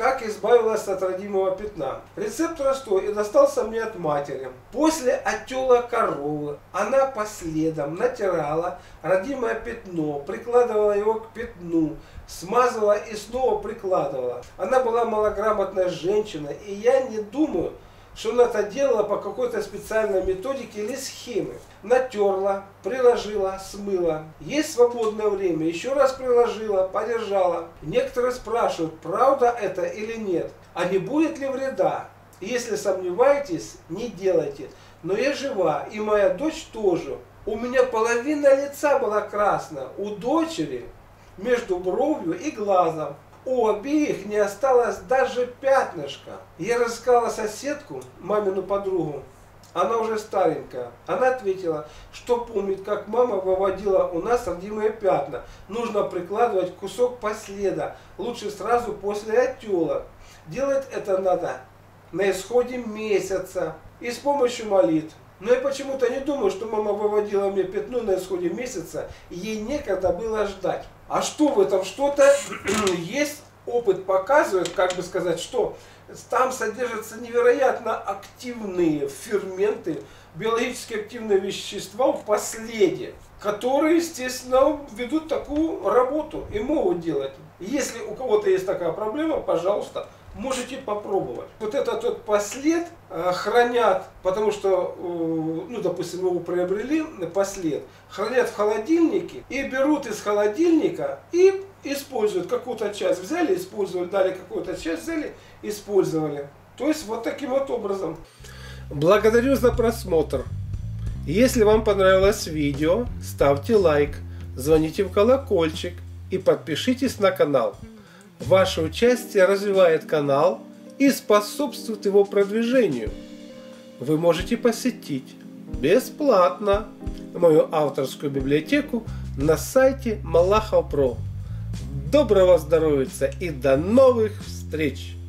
Как избавилась от родимого пятна? Рецепт простой и достался мне от матери. После отела коровы она по следам натирала родимое пятно, прикладывала его к пятну, смазывала и снова прикладывала. Она была малограмотная женщина, и я не думаю, что она это делала по какой-то специальной методике или схеме. Натерла, приложила, смыла. Есть свободное время, еще раз приложила, подержала. Некоторые спрашивают, правда это или нет, а не будет ли вреда. Если сомневаетесь, не делайте. Но я жива, и моя дочь тоже. У меня половина лица была красная, у дочери между бровью и глазом. У обеих не осталось даже пятнышка. Я рассказала соседку, мамину подругу, она уже старенькая. Она ответила, что помнит, как мама выводила у нас родимые пятна. Нужно прикладывать кусок последа, лучше сразу после отела. Делать это надо на исходе месяца и с помощью молитв. Но я почему-то не думаю, что мама выводила мне пятно на исходе месяца, и ей некогда было ждать. А что в этом что-то есть? Опыт показывает, как бы сказать, что там содержатся невероятно активные ферменты, биологически активные вещества в последе, которые, естественно, ведут такую работу и могут делать. Если у кого-то есть такая проблема, пожалуйста, можете попробовать. Вот этот вот послед хранят, потому что, ну, допустим, его приобрели, послед, хранят в холодильнике и берут из холодильника и используют какую-то часть. Взяли, использовали, дали какую-то часть, взяли, использовали. То есть вот таким вот образом. Благодарю за просмотр. Если вам понравилось видео, ставьте лайк, звоните в колокольчик и подпишитесь на канал. Ваше участие развивает канал и способствует его продвижению. Вы можете посетить бесплатно мою авторскую библиотеку на сайте Малахов.про. Доброго здоровья и до новых встреч!